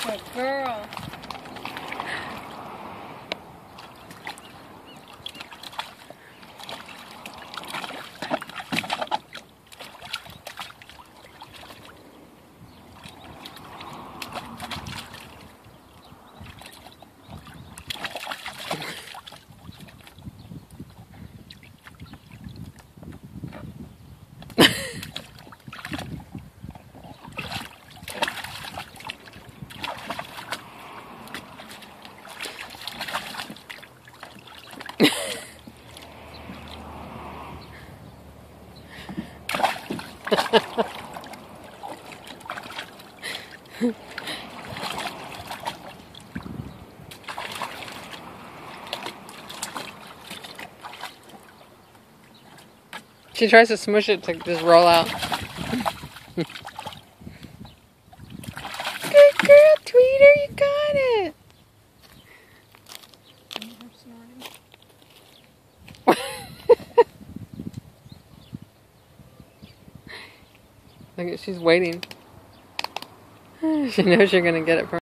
Good girl. She tries to smush it to just roll out. Good girl, Tweeter, you got it. Look at, she's waiting. She knows you're gonna get it from